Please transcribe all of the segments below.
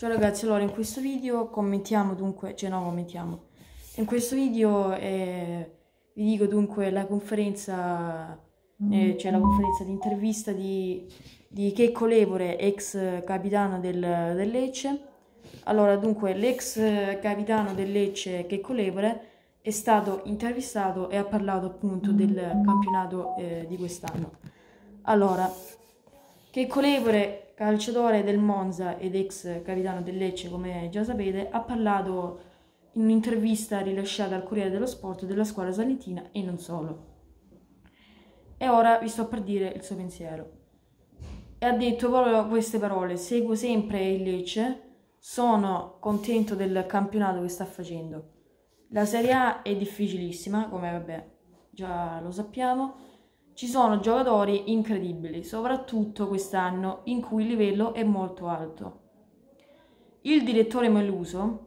Ciao ragazzi, allora in questo video commentiamo dunque, in questo video vi dico dunque la conferenza, la conferenza di intervista di Checco Levore, ex capitano del Lecce. Allora dunque l'ex capitano del Lecce Checco Levore è stato intervistato e ha parlato appunto del campionato di quest'anno. Allora, Checco Levore, calciatore del Monza ed ex capitano del Lecce, come già sapete, ha parlato in un'intervista rilasciata al Corriere dello Sport della squadra salentina e non solo. E ora vi sto per dire il suo pensiero. E ha detto proprio queste parole: seguo sempre il Lecce, sono contento del campionato che sta facendo. La Serie A è difficilissima, come vabbè già lo sappiamo. Ci sono giocatori incredibili, soprattutto quest'anno, in cui il livello è molto alto. Il direttore Meluso,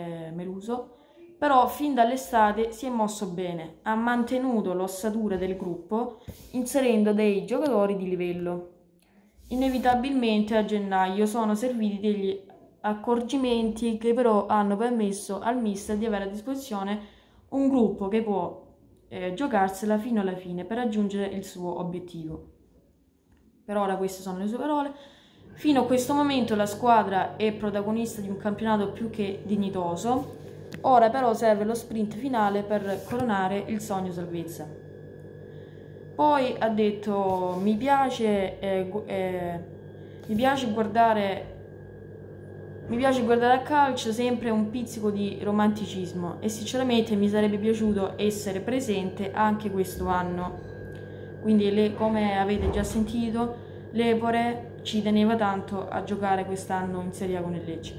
però fin dall'estate si è mosso bene, ha mantenuto l'ossatura del gruppo, inserendo dei giocatori di livello. Inevitabilmente a gennaio sono serviti degli accorgimenti che però hanno permesso al mister di avere a disposizione un gruppo che può giocarsela fino alla fine per raggiungere il suo obiettivo. Per ora queste sono le sue parole. Fino a questo momento la squadra è protagonista di un campionato più che dignitoso. Ora però serve lo sprint finale per coronare il sogno salvezza. Poi ha detto: mi piace guardare a calcio sempre un pizzico di romanticismo e sinceramente mi sarebbe piaciuto essere presente anche questo anno. Quindi come avete già sentito, Levore ci teneva tanto a giocare quest'anno in Serie A con il Lecce.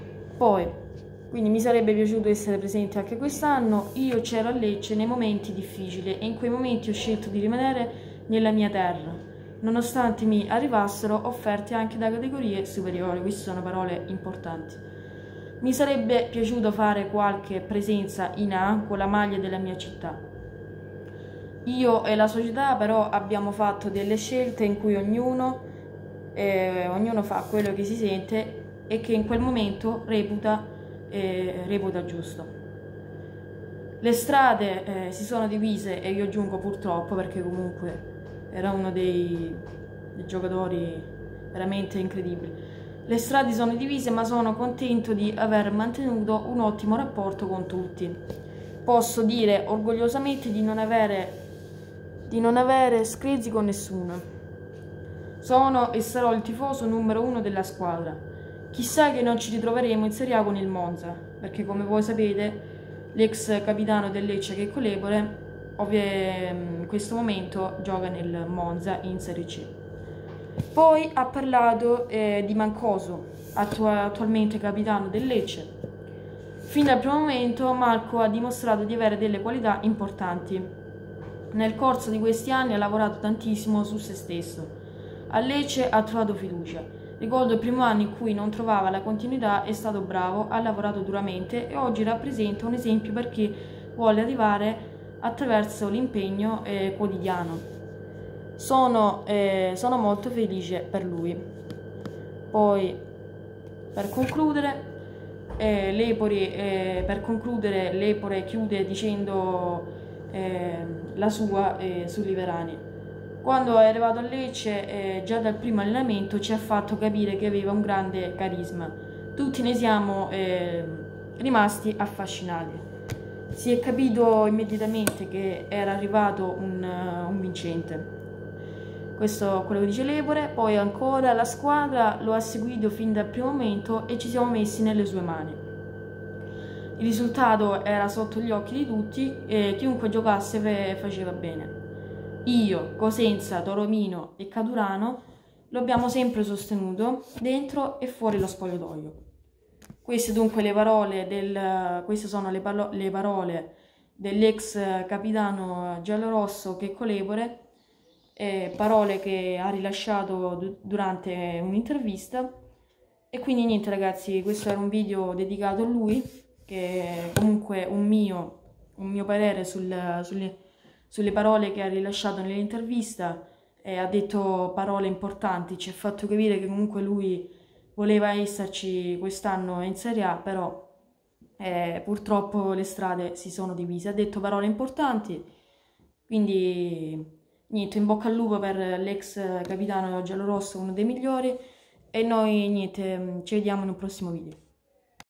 Quindi mi sarebbe piaciuto essere presente anche quest'anno. Io c'ero a Lecce nei momenti difficili e in quei momenti ho scelto di rimanere nella mia terra, nonostante mi arrivassero offerte anche da categorie superiori. Queste sono parole importanti. Mi sarebbe piaciuto fare qualche presenza in A con la maglia della mia città. Io e la società però abbiamo fatto delle scelte in cui ognuno fa quello che si sente e che in quel momento reputa giusto. Le strade si sono divise, e io aggiungo purtroppo, perché comunque era uno dei giocatori veramente incredibili. Le strade sono divise, ma sono contento di aver mantenuto un ottimo rapporto con tutti. Posso dire orgogliosamente di non avere screzi con nessuno. Sono e sarò il tifoso numero 1 della squadra. Chissà che non ci ritroveremo in Serie A con il Monza, perché come voi sapete l'ex capitano del Lecce Checco Levore in questo momento gioca nel Monza in Serie C. Poi ha parlato di Mancoso, attualmente capitano del Lecce. Fin dal primo momento Marco ha dimostrato di avere delle qualità importanti. Nel corso di questi anni ha lavorato tantissimo su se stesso. A Lecce ha trovato fiducia. Ricordo il primo anno in cui non trovava la continuità, è stato bravo, ha lavorato duramente e oggi rappresenta un esempio per chi vuole arrivare attraverso l'impegno quotidiano. Sono molto felice per lui. Poi, per concludere, Lepore chiude dicendo la sua su Liverani. Quando è arrivato a Lecce, già dal primo allenamento ci ha fatto capire che aveva un grande carisma. Tutti ne siamo rimasti affascinati. Si è capito immediatamente che era arrivato un vincente. Questo è quello che dice Lepore. Poi ancora la squadra lo ha seguito fin dal primo momento e ci siamo messi nelle sue mani. Il risultato era sotto gli occhi di tutti e chiunque giocasse faceva bene. Io, Cosenza, Toromino e Caturano lo abbiamo sempre sostenuto dentro e fuori lo spogliatoio. Queste dunque queste sono le parole dell'ex capitano giallorosso Checco Levore, parole che ha rilasciato durante un'intervista. E quindi niente ragazzi, questo era un video dedicato a lui, che è comunque un mio parere sulle parole che ha rilasciato nell'intervista. Ha detto parole importanti, ci ha fatto capire che comunque lui voleva esserci quest'anno in Serie A, però purtroppo le strade si sono divise. Ha detto parole importanti, quindi niente, in bocca al lupo per l'ex capitano giallorosso, uno dei migliori, e noi niente, ci vediamo in un prossimo video.